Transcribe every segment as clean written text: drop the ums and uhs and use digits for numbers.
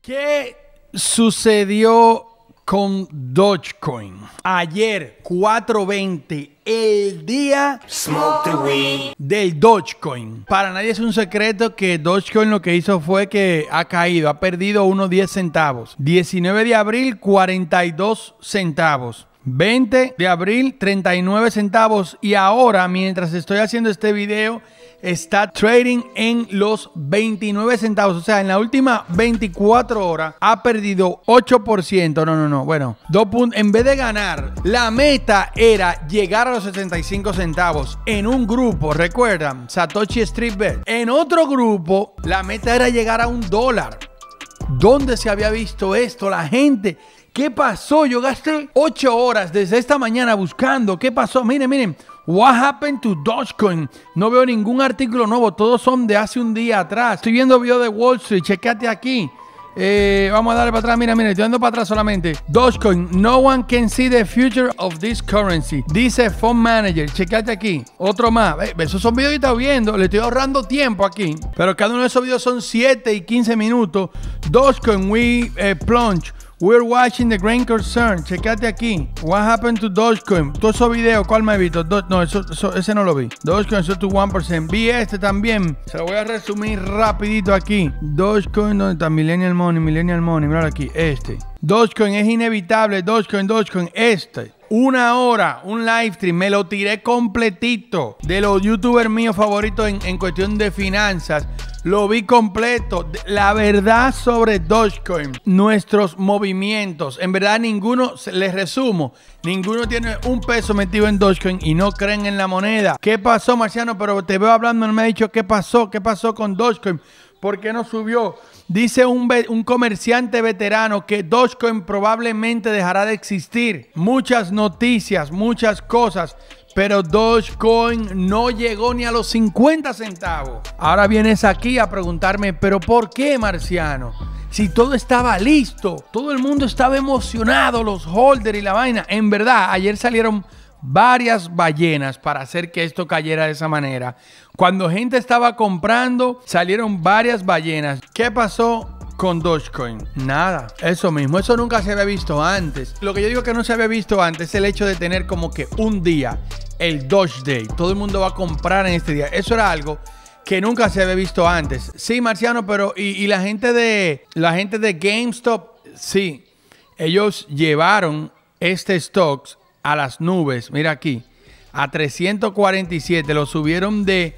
¿Qué sucedió con Dogecoin? Ayer, 4:20, el día del Dogecoin. Para nadie es un secreto que Dogecoin lo que hizo fue que ha caído, ha perdido unos 10 centavos. 19 de abril, 42 centavos. 20 de abril, 39 centavos. Y ahora, mientras estoy haciendo este video, está trading en los 29 centavos. O sea, en la última 24 horas ha perdido 8%. No. Bueno, 2 puntos. En vez de ganar, la meta era llegar a los 75 centavos en un grupo. Recuerdan, Satoshi Street Bet. En otro grupo, la meta era llegar a $1. ¿Dónde se había visto esto? La gente... ¿Qué pasó? Yo gasté 8 horas desde esta mañana buscando. ¿Qué pasó? Miren. What happened to Dogecoin? No veo ningún artículo nuevo. Todos son de hace un día atrás. Estoy viendo video de Wall Street. Chequéate aquí. Vamos a darle para atrás. Mira. Estoy dando para atrás solamente. Dogecoin. No one can see the future of this currency. Dice Fund Manager. Chequéate aquí. Otro más. Esos son videos que estoy viendo. Le estoy ahorrando tiempo aquí. Pero cada uno de esos videos son 7 y 15 minutos. Dogecoin. We plunge. We're watching the grain concern. Checate aquí. What happened to Dogecoin? Todos esos videos, ¿cuál me he visto? No, ese no lo vi. Dogecoin, eso to 1%. Vi este también. Se lo voy a resumir rapidito aquí. Dogecoin, ¿dónde está? Millennial Money. Mira aquí, este. Dogecoin es inevitable. Dogecoin, este. 1 hora, un live stream, me lo tiré completito. De los youtubers míos favoritos en cuestión de finanzas. Lo vi completo. La verdad sobre Dogecoin, nuestros movimientos. En verdad ninguno, les resumo, ninguno tiene un peso metido en Dogecoin y no creen en la moneda. ¿Qué pasó, Marciano? Pero te veo hablando, no me ha dicho qué pasó con Dogecoin. ¿Por qué no subió? Dice un comerciante veterano que Dogecoin probablemente dejará de existir. Muchas noticias, muchas cosas, pero Dogecoin no llegó ni a los 50 centavos. Ahora vienes aquí a preguntarme, ¿pero por qué, Marciano? Si todo estaba listo, todo el mundo estaba emocionado, los holders y la vaina. En verdad, ayer salieron varias ballenas para hacer que esto cayera de esa manera. Cuando gente estaba comprando, salieron varias ballenas. ¿Qué pasó con Dogecoin? Nada, eso mismo, eso nunca se había visto antes. Lo que yo digo que no se había visto antes es el hecho de tener como que un día, el Doge Day, todo el mundo va a comprar en este día. Eso era algo que nunca se había visto antes. Sí, Marciano, pero y la gente de GameStop, sí, ellos llevaron este stocks a las nubes. Mira aquí, a 347, lo subieron de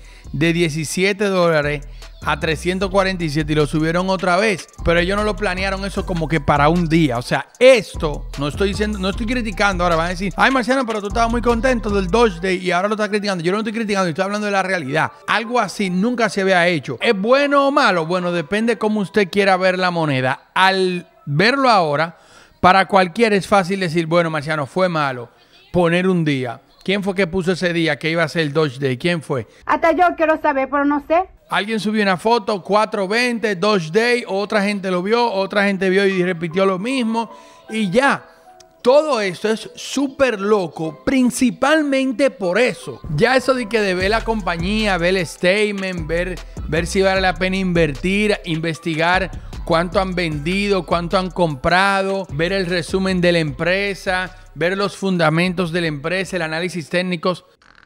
$17 a 347 y lo subieron otra vez, pero ellos no lo planearon eso como que para un día. O sea, esto no estoy diciendo, no estoy criticando. Ahora van a decir, ay, Marciano, pero tú estabas muy contento del Doge Day y ahora lo estás criticando. Yo no estoy criticando, estoy hablando de la realidad. Algo así nunca se había hecho. ¿Es bueno o malo? Bueno, depende cómo usted quiera ver la moneda. Al verlo ahora, para cualquiera es fácil decir, bueno, Marciano, fue malo poner un día. ¿Quién fue que puso ese día que iba a ser el Doge Day? ¿Quién fue? Hasta yo quiero saber, pero no sé. Alguien subió una foto, 4:20, Doge Day, otra gente lo vio, otra gente vio y repitió lo mismo y ya. Todo esto es súper loco, principalmente por eso. Ya eso de que de ver la compañía, ver el statement, ver si vale la pena invertir, investigar cuánto han vendido, cuánto han comprado, ver el resumen de la empresa, ver los fundamentos de la empresa, el análisis técnicos.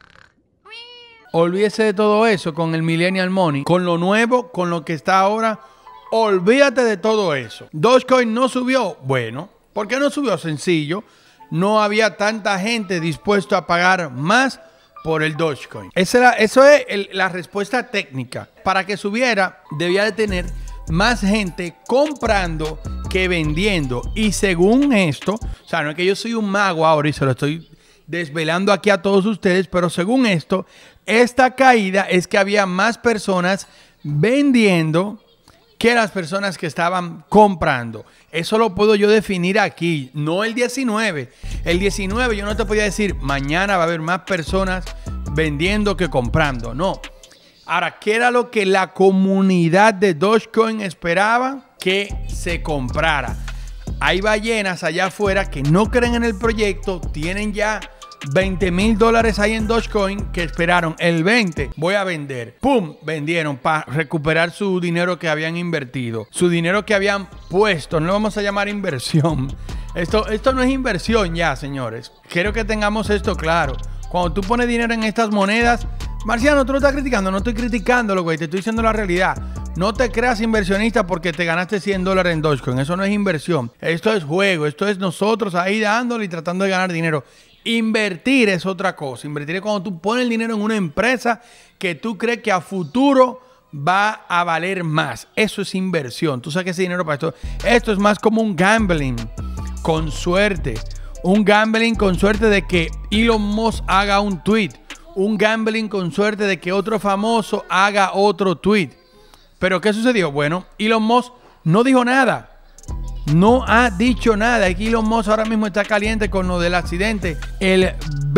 Olvídese de todo eso con el Millennial Money, con lo nuevo, con lo que está ahora. Olvídate de todo eso. Dogecoin no subió. Bueno, ¿por qué no subió? Sencillo. No había tanta gente dispuesta a pagar más por el Dogecoin. Eso es la respuesta técnica. Para que subiera, debía de tener más gente comprando que vendiendo. Y según esto, o sea, no es que yo soy un mago ahora y se lo estoy desvelando aquí a todos ustedes, pero según esto, esta caída es que había más personas vendiendo que las personas que estaban comprando. Eso lo puedo yo definir aquí, no el 19. El 19 yo no te podía decir, mañana va a haber más personas vendiendo que comprando, no. Ahora, ¿qué era lo que la comunidad de Dogecoin esperaba? Que se comprara. Hay ballenas allá afuera que no creen en el proyecto, tienen ya $20,000 ahí en Dogecoin que esperaron el 20. Voy a vender. ¡Pum! Vendieron para recuperar su dinero que habían invertido. Su dinero que habían puesto. No lo vamos a llamar inversión. Esto no es inversión ya, señores. Quiero que tengamos esto claro. Cuando tú pones dinero en estas monedas, Marciano, tú lo estás criticando. No estoy criticándolo, güey. Te estoy diciendo la realidad. No te creas inversionista porque te ganaste $100 en Dogecoin. Eso no es inversión. Esto es juego. Esto es nosotros ahí dándole y tratando de ganar dinero. Invertir es otra cosa. Invertir es cuando tú pones el dinero en una empresa que tú crees que a futuro va a valer más. Eso es inversión. Tú sacas ese dinero para esto. Esto es más como un gambling con suerte. Un gambling con suerte de que Elon Musk haga un tweet. Un gambling con suerte de que otro famoso haga otro tweet. Pero ¿qué sucedió? Bueno, Elon Musk no dijo nada. No ha dicho nada. Aquí Elon Musk ahora mismo está caliente con lo del accidente. El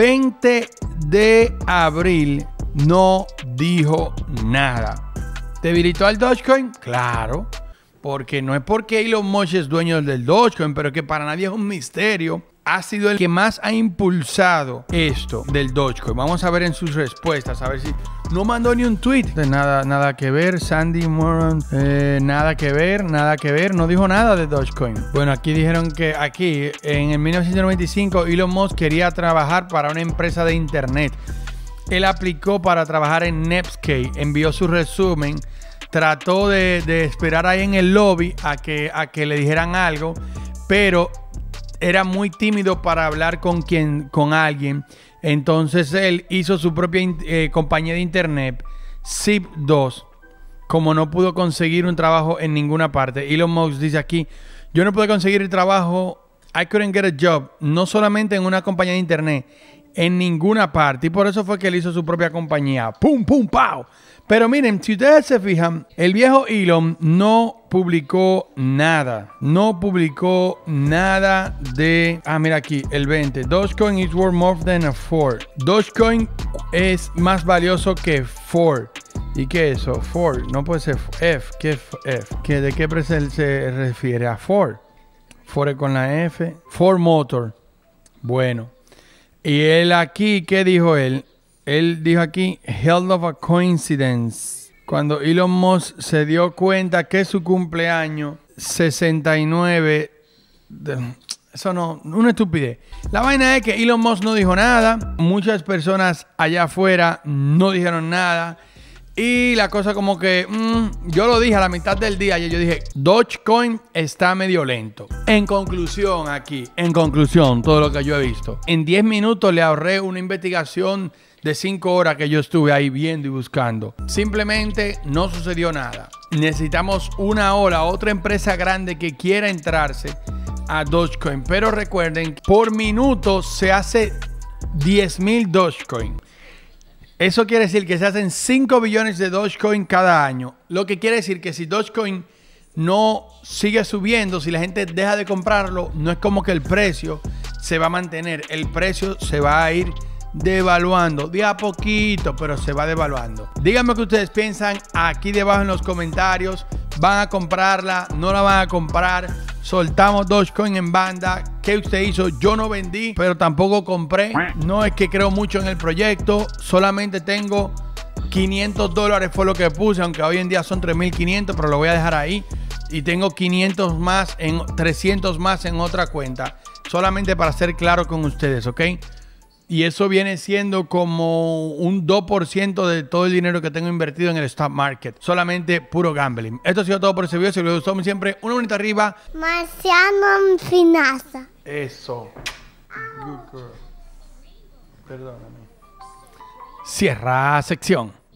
20 de abril no dijo nada. ¿Debilitó al Dogecoin? Claro. Porque no es porque Elon Musk es dueño del Dogecoin, pero que para nadie es un misterio. Ha sido el que más ha impulsado esto del Dogecoin. Vamos a ver en sus respuestas, a ver si no mandó ni un tweet. Nada que ver, Sandy Moran, nada que ver, no dijo nada de Dogecoin. Bueno, aquí dijeron que aquí en el 1995 Elon Musk quería trabajar para una empresa de internet. Él aplicó para trabajar en Netscape, envió su resumen, trató de esperar ahí en el lobby a que le dijeran algo, pero era muy tímido para hablar con alguien. Entonces él hizo su propia compañía de internet, Zip2. Como no pudo conseguir un trabajo en ninguna parte, Elon Musk dice aquí: yo no pude conseguir el trabajo, I couldn't get a job, no solamente en una compañía de internet, en ninguna parte. Y por eso fue que él hizo su propia compañía. ¡Pum, pum, pau! Pero miren, si ustedes se fijan, el viejo Elon no publicó nada. No publicó nada de... Ah, mira aquí, el 20. Dogecoin is worth more than a Ford. Dogecoin es más valioso que Ford. ¿Y qué es eso? Ford. No puede ser F. ¿Qué es F? ¿De qué empresa se refiere? A Ford. Ford con la F. Ford Motor. Bueno. Y él aquí, ¿qué dijo él? Él dijo aquí, hell of a coincidence. Cuando Elon Musk se dio cuenta que su cumpleaños 69... Eso no, una estupidez. La vaina es que Elon Musk no dijo nada. Muchas personas allá afuera no dijeron nada. Y la cosa como que... yo lo dije a la mitad del día. Y yo dije, Dogecoin está medio lento. En conclusión, todo lo que yo he visto. En 10 minutos le ahorré una investigación de 5 horas que yo estuve ahí viendo y buscando. Simplemente no sucedió nada. Necesitamos una hora, otra empresa grande que quiera entrarse a Dogecoin. Pero recuerden, por minuto se hace 10,000 Dogecoin. Eso quiere decir que se hacen 5 billones de Dogecoin cada año. Lo que quiere decir que si Dogecoin no sigue subiendo, si la gente deja de comprarlo, no es como que el precio se va a mantener. El precio se va a ir devaluando de a poquito, pero se va devaluando. Díganme qué ustedes piensan aquí debajo en los comentarios. ¿Van a comprarla? ¿No la van a comprar? Soltamos Dogecoin en banda. ¿Qué usted hizo? Yo no vendí, pero tampoco compré. No es que creo mucho en el proyecto. Solamente tengo $500 fue lo que puse, aunque hoy en día son 3,500, pero lo voy a dejar ahí. Y tengo 500 más, 300 más en otra cuenta. Solamente para ser claro con ustedes, ¿ok? Y eso viene siendo como un 2% de todo el dinero que tengo invertido en el stock market. Solamente puro gambling. Esto ha sido todo por ese video. Si les gustó, como siempre, una bonita arriba. Marciano Finaza. Eso. Good girl. Perdóname. Cierra sección.